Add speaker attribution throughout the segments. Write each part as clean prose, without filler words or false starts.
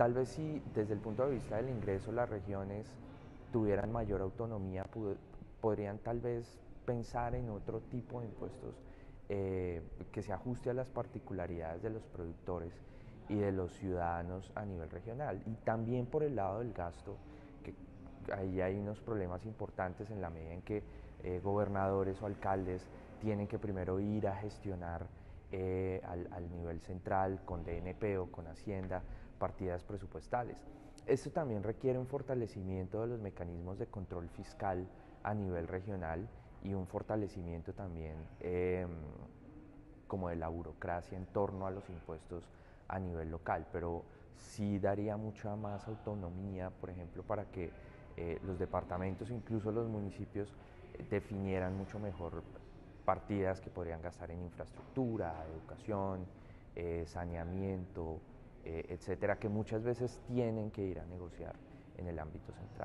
Speaker 1: Tal vez si desde el punto de vista del ingreso las regiones tuvieran mayor autonomía, podrían tal vez pensar en otro tipo de impuestos que se ajuste a las particularidades de los productores y de los ciudadanos a nivel regional. Y también por el lado del gasto, que ahí hay unos problemas importantes en la medida en que gobernadores o alcaldes tienen que primero ir a gestionar al nivel central con DNP o con Hacienda partidas presupuestales. Esto también requiere un fortalecimiento de los mecanismos de control fiscal a nivel regional y un fortalecimiento también como de la burocracia en torno a los impuestos a nivel local, pero sí daría mucha más autonomía, por ejemplo, para que los departamentos, incluso los municipios, definieran mucho mejor partidas que podrían gastar en infraestructura, educación, saneamiento, etcétera, que muchas veces tienen que ir a negociar en el ámbito central.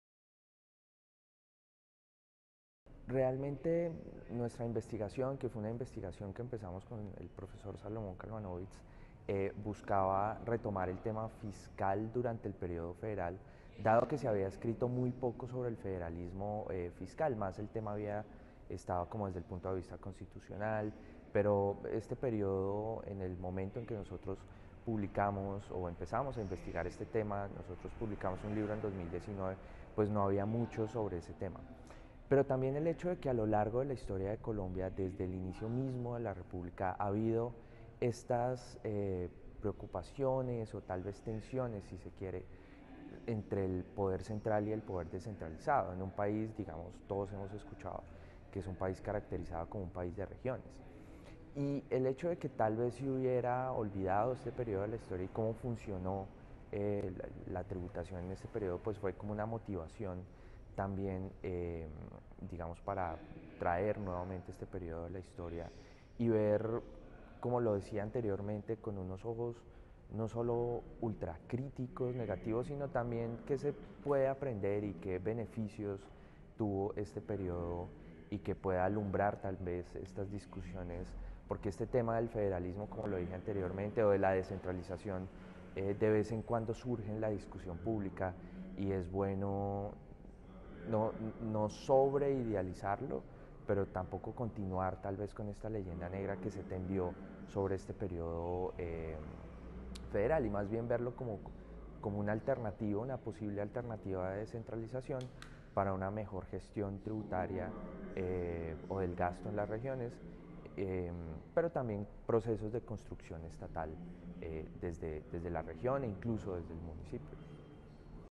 Speaker 1: Realmente nuestra investigación, que fue una investigación que empezamos con el profesor Salomón Kalmanovitz, buscaba retomar el tema fiscal durante el periodo federal, dado que se había escrito muy poco sobre el federalismo fiscal, más el tema había estado como desde el punto de vista constitucional, pero este periodo, en el momento en que nosotros publicamos o empezamos a investigar este tema, nosotros publicamos un libro en 2019, pues no había mucho sobre ese tema. Pero también el hecho de que a lo largo de la historia de Colombia, desde el inicio mismo de la República, ha habido estas preocupaciones o tal vez tensiones, si se quiere, entre el poder central y el poder descentralizado. En un país, digamos, todos hemos escuchado que es un país caracterizado como un país de regiones. Y el hecho de que tal vez se hubiera olvidado este periodo de la historia y cómo funcionó la tributación en este periodo, pues fue como una motivación también, digamos, para traer nuevamente este periodo de la historia y ver, como lo decía anteriormente, con unos ojos no solo ultracríticos, negativos, sino también que se puede aprender y qué beneficios tuvo este periodo y que pueda alumbrar tal vez estas discusiones, porque este tema del federalismo, como lo dije anteriormente, o de la descentralización, de vez en cuando surge en la discusión pública y es bueno no sobre idealizarlo, pero tampoco continuar tal vez con esta leyenda negra que se tendió sobre este periodo federal y más bien verlo como una alternativa, una posible alternativa de descentralización para una mejor gestión tributaria o del gasto en las regiones, pero también procesos de construcción estatal desde la región e incluso desde el municipio.